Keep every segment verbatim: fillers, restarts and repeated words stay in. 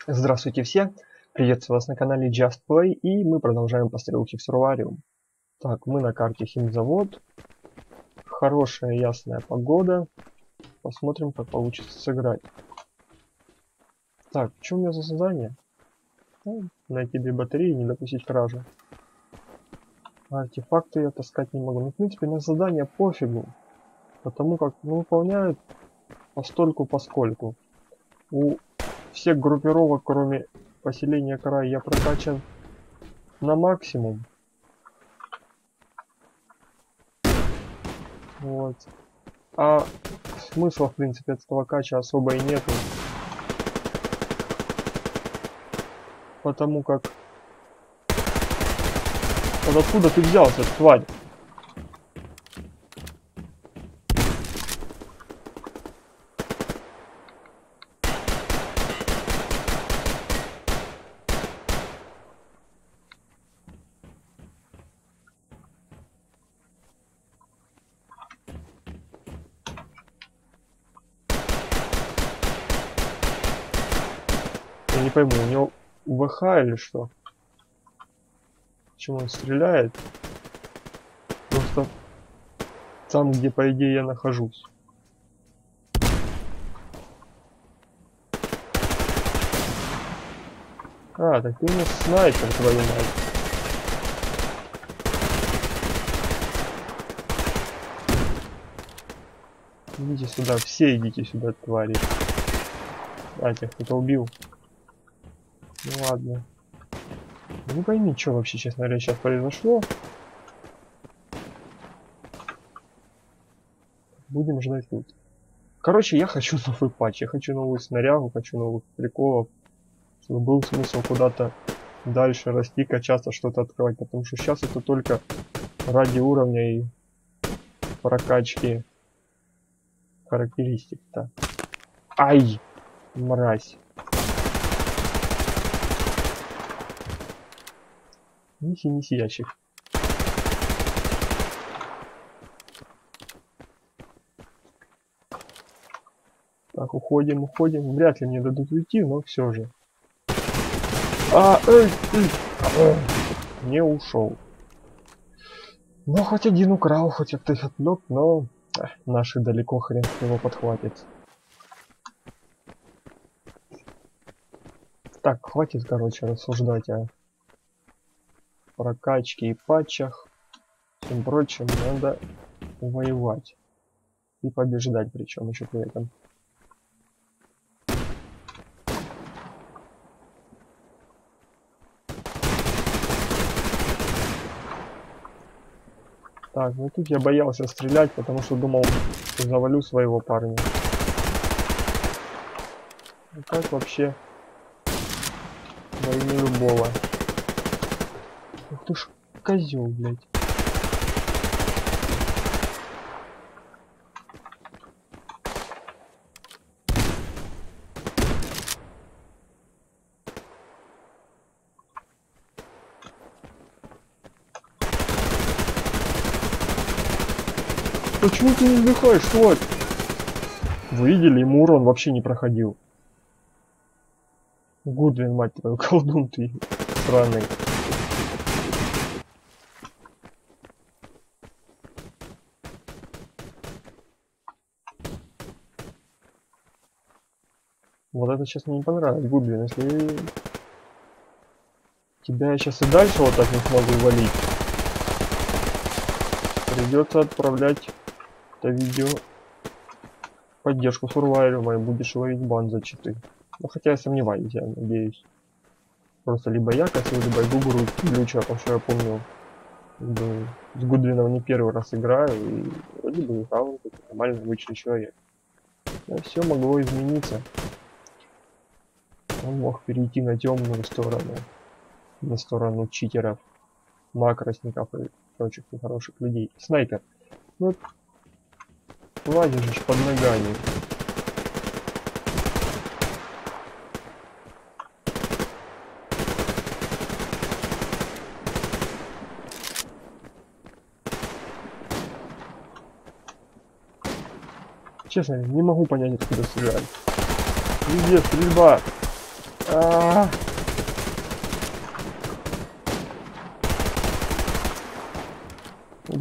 Здравствуйте все! Приветствую вас на канале Just Play, и мы продолжаем пострелки в Сурвариум. Так, мы на карте Химзавод. Хорошая ясная погода. Посмотрим, как получится сыграть. Так, что у меня за задание? Ну, найти две батареи и не допустить кражи. Артефакты я таскать не могу. Ну, в принципе, на задание пофигу. Потому как ну, выполняют постольку поскольку. У всех группировок, кроме поселения Край, я прокачан на максимум. Вот. А смысла, в принципе, от этого кача особо и нету. Потому как... Вот откуда ты взялся, тварь? Я не пойму, у него УВХ или что? Почему он стреляет? Просто там, где по идее я нахожусь. А, так ты у нас снайпер, твою мать. Идите сюда, все идите сюда, твари. А, тех кто-то убил. Ну ладно. Не пойми, что вообще, честно говоря, сейчас произошло. Будем ждать тут. Короче, я хочу новый патч, я хочу новую снарягу, хочу новых приколов. Чтобы был смысл куда-то дальше расти, качаться, что-то открывать. Потому что сейчас это только ради уровня и прокачки характеристик-то. Ай! Мразь. Неси, неси ящик. Так, уходим, уходим. Вряд ли мне дадут уйти, но все же. А, эй, эй, эй. Не ушел. Ну, хоть один украл, хоть от их отвлек, но эх, наши далеко хрен его подхватит. Так, хватит, короче, рассуждать о прокачке и патчах. Всем прочим, надо воевать. И побеждать, причем еще при этом. Так, ну тут я боялся стрелять, потому что думал, что завалю своего парня. И так вообще войны любого. Ух ты ж козел, блядь. Почему ты не вздыхаешь, тварь? Вы видели, ему урон вообще не проходил. Гудвин, мать твою, колдун ты сраный. Вот это сейчас мне не понравилось, Гудвин, если... Тебя я сейчас и дальше вот так не смогу валить. Придется отправлять это видео поддержку Сурвариума и будешь ловить бан за читы. Ну хотя я сомневаюсь, я надеюсь. Просто либо я косил, либо Гугуру глюча, потому что я помню, с Гудвином не первый раз играю, и вроде бы играл нормальный обычный человек. Но все могло измениться. Он мог перейти на темную сторону, на сторону читеров, макросников и прочих нехороших людей. Снайпер. Ну, лазишь под ногами. Честно, не могу понять, откуда стреляют. Везде стрельба. А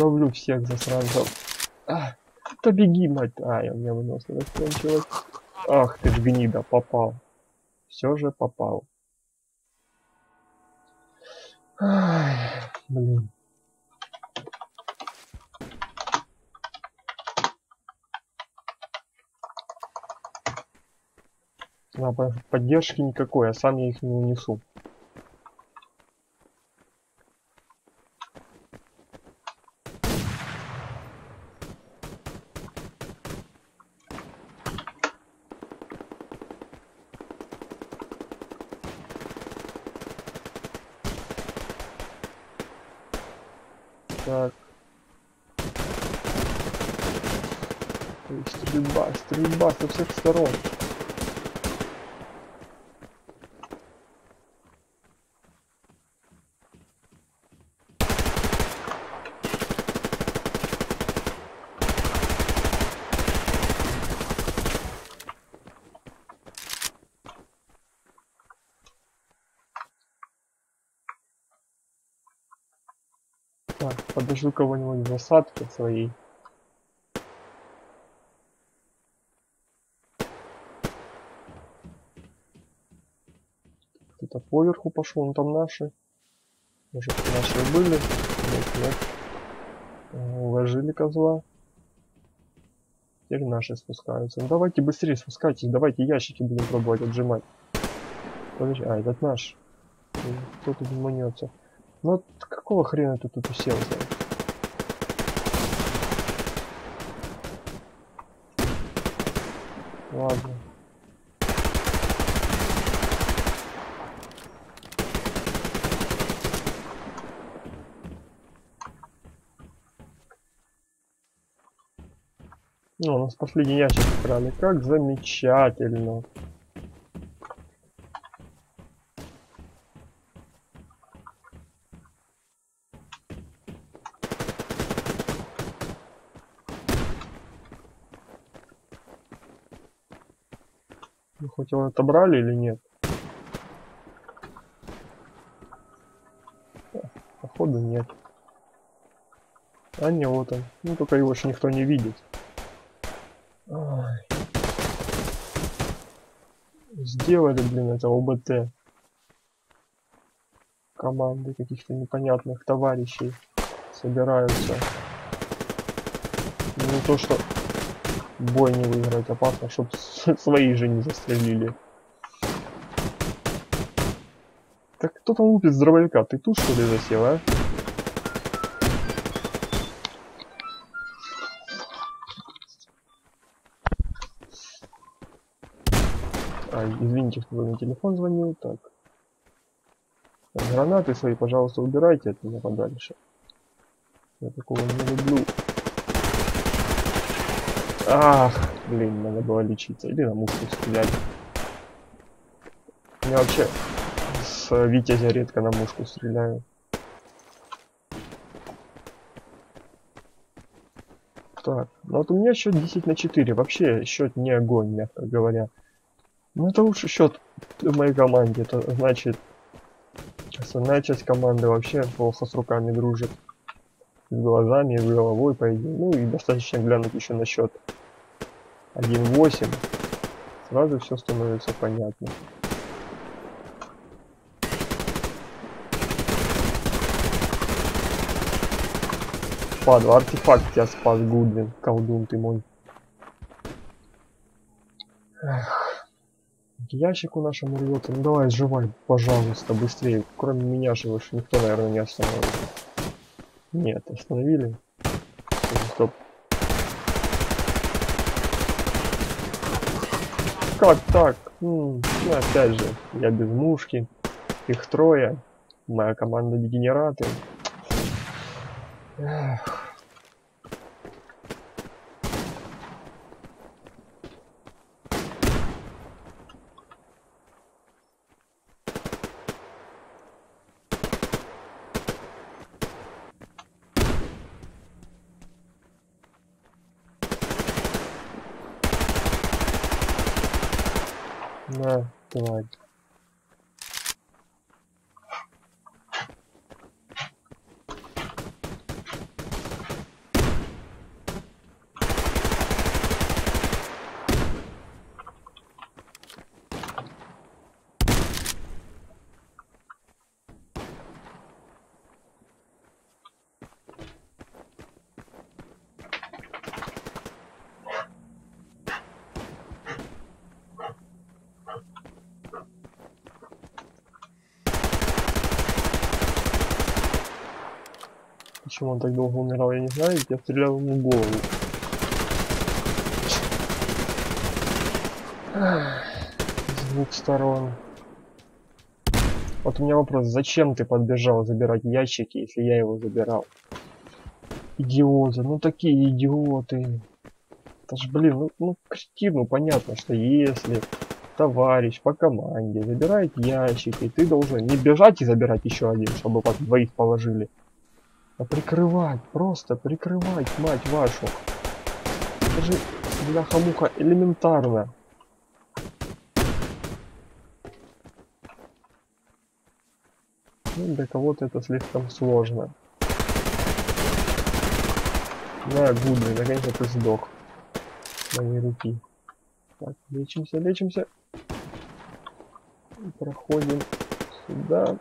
удавлю всех засранцев. А, да беги, мать. А, я у меня выносливость кончилась. Ах ты ж гнида, попал. Все же попал. Ай, блин. А, поддержки никакой, а сам я их не унесу. Так. И стрельба, стрельба со всех сторон. Так, подожду кого-нибудь в засадке своей. Кто-то поверху пошел, ну там наши. Может, наши были? Нет, нет. Уложили козла. Теперь наши спускаются. Ну давайте быстрее спускайтесь, давайте ящики будем пробовать отжимать. Подожди, а, этот наш. Кто тут манется? Ну вот какого хрена ты тут уселся? Ладно. Ну, у нас последний ящик украли. Как замечательно. Ну, хоть его отобрали или нет? Походу нет. А не, вот он. Ну, только его ж никто не видит. Ай. Сделали, блин, это ОБТ. Команды каких-то непонятных товарищей собираются. Не то, что бой не выиграть, опасно, чтобы свои же не застрелили. Так кто там лупит с дробовика? Ты тут что ли засел, а? А, извините, кто на телефон звонил. Так. Гранаты свои, пожалуйста, убирайте от меня подальше. Я такого не люблю. Ах, блин, надо было лечиться. Или на мушку стрелять. Я вообще с Витязя редко на мушку стреляю. Так, ну вот у меня счет десять на четыре. Вообще счет не огонь, мягко говоря. Ну это лучший счет в моей команде. Это значит, основная часть команды вообще плохо с руками дружит. С глазами и с головой, по идее. Ну и достаточно глянуть еще на счет один восемь. Сразу все становится понятно. Падла, артефакт тебя спас, Гудвин. Колдун ты мой. Эх. Ящику нашему рвется. Ну давай, сживай, пожалуйста, быстрее. Кроме меня же уж никто, наверное, не остановит. Нет, остановили. Стоп. Как так? М-м, ну опять же, я без мушки. Их трое. Моя команда дегенераты. Эх. На, тварь. Почему он так долго умирал, я не знаю, я стрелял ему в голову. С двух сторон. Вот у меня вопрос, зачем ты подбежал забирать ящики, если я его забирал? Идиоты, ну такие идиоты. Это ж, блин, ну, ну кретину понятно, что если товарищ по команде забирает ящики, ты должен не бежать и забирать еще один, чтобы под двоих положили, а прикрывать, просто прикрывать, мать вашу. Это же, бляха-муха, элементарно. Ну, для кого-то это слишком сложно. На, Гудри, наконец-то ты сдох. С моей руки. Так, лечимся, лечимся. Проходим сюда.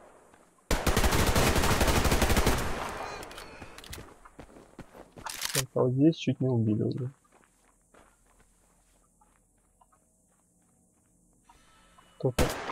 Так, а вот здесь чуть не убили уже. Кто-то